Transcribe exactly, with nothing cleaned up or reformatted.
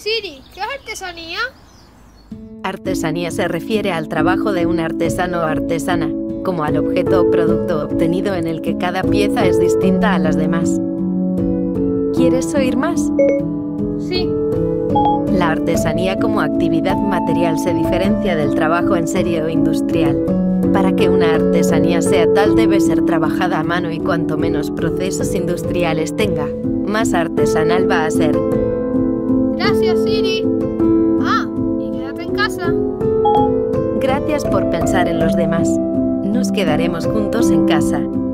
Siri, ¿qué es artesanía? Artesanía se refiere al trabajo de un artesano o artesana, como al objeto o producto obtenido en el que cada pieza es distinta a las demás. ¿Quieres oír más? Sí. La artesanía como actividad material se diferencia del trabajo en serie o industrial. Para que una artesanía sea tal, debe ser trabajada a mano y cuanto menos procesos industriales tenga, más artesanal va a ser. Gracias, Siri. Ah, y quédate en casa. Gracias por pensar en los demás. Nos quedaremos juntos en casa.